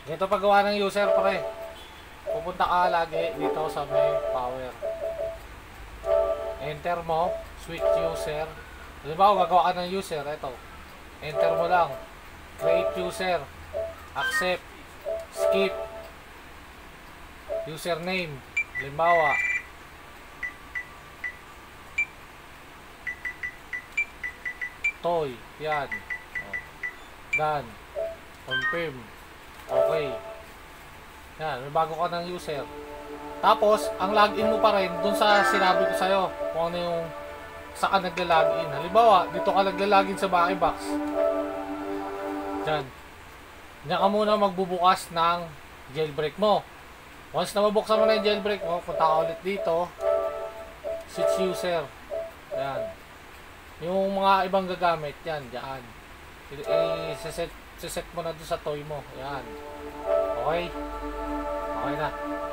Ganito paggawa ng user, pre. Pupunta ka lagi dito sa may power. Enter mo, switch user. Halimbawa, gagawa ka ng user, ito. Enter mo lang. Create user. Accept. Skip. Username. Halimbawa, toy. Yan. Oh. Done. Confirm. Okay. Yan, may bago ka ng user. Tapos, ang login mo pa rin dun sa sinabi ko sa'yo kung ano yung saan ka nagla-login. Halimbawa, dito ka nagla-login sa Buckybox. Diyan. Diyan ka muna magbubukas ng jailbreak mo. Once na mabuksan mo na yung jailbreak mo, punta ka ulit dito. Switch user. Yan. Yung mga ibang gagamit, yan, dyan. Set mo na doon sa toy mo. Yan. Okay? Okay na.